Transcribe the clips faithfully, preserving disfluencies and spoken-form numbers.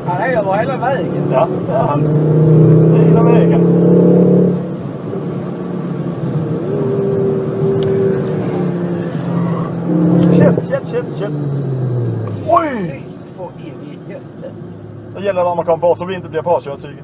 Han är över hela vägen. Ja, det är han. Hela vägen. Shit, shit, shit, shit. Oj! För in i helvete. Det gäller att man kommer på så vi inte blir påkört, Sigge.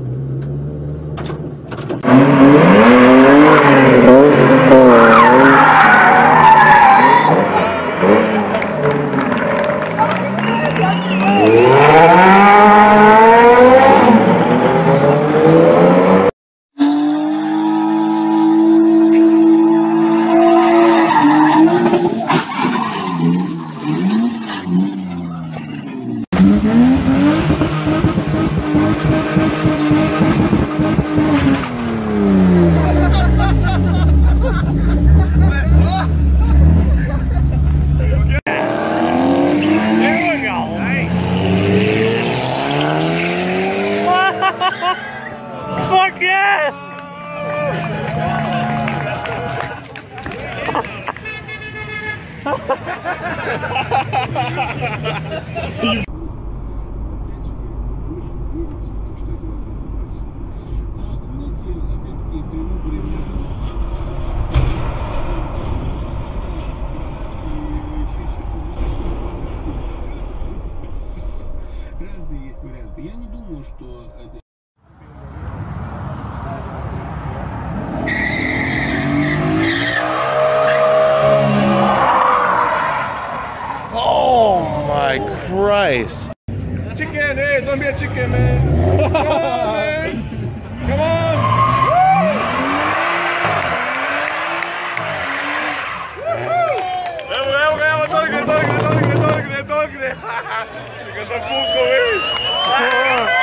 Fuck yes! Разные есть варианты. Я не думаю, что это... Oh my Christ! Chicken, hey, don't be a chicken, man. Come on, man. Come on. Vamos, vamos, vamos, torque, torque, torque, torque, torque. Chicken, está poco, eh.